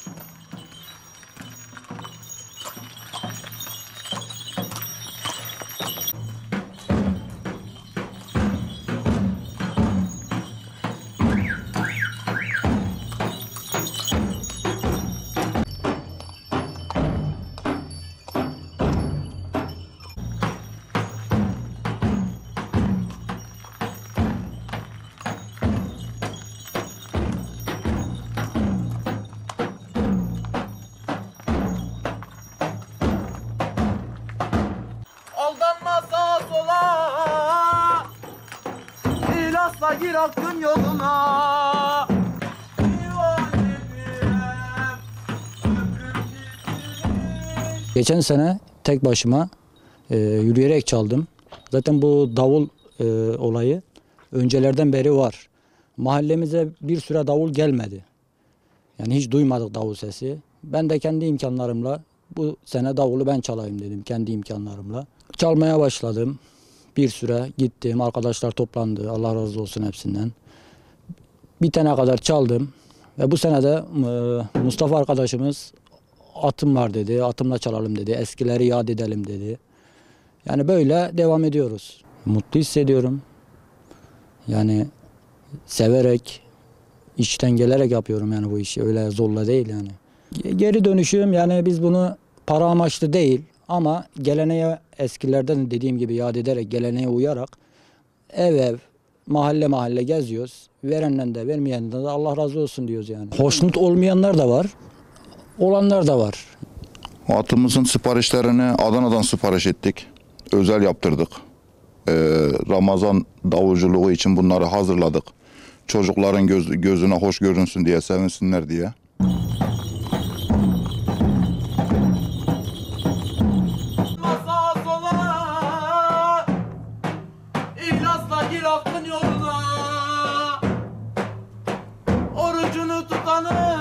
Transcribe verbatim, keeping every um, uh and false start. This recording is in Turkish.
Aldanma sağa sola, İhlasla gir hakkın yoluna. Geçen sene tek başıma e, yürüyerek çaldım. Zaten bu davul e, olayı öncelerden beri var. Mahallemize bir süre davul gelmedi. Yani hiç duymadık davul sesi. Ben de kendi imkanlarımla bu sene davulu ben çalayım dedim, kendi imkanlarımla. Çalmaya başladım. Bir süre gittim, arkadaşlar toplandı, Allah razı olsun hepsinden. Bitene kadar çaldım ve bu sene de e, Mustafa arkadaşımız atım var dedi, atımla çalalım dedi, eskileri yad edelim dedi. Yani böyle devam ediyoruz. Mutlu hissediyorum. Yani severek, içten gelerek yapıyorum yani bu işi, öyle zorla değil yani. Geri dönüşüm, yani biz bunu para amaçlı değil ama geleneğe, eskilerden dediğim gibi yad ederek, geleneğe uyarak ev ev, mahalle mahalle geziyoruz. Verenden de vermeyenden de Allah razı olsun diyoruz yani. Hoşnut olmayanlar da var, olanlar da var. Atımızın siparişlerini Adana'dan sipariş ettik. Özel yaptırdık. Ee, Ramazan davulculuğu için bunları hazırladık. Çocukların göz, gözüne hoş görünsün diye, sevinsinler diye. Sağa sola, İhlasla gir hakkın yoluna. Orucunu tutanı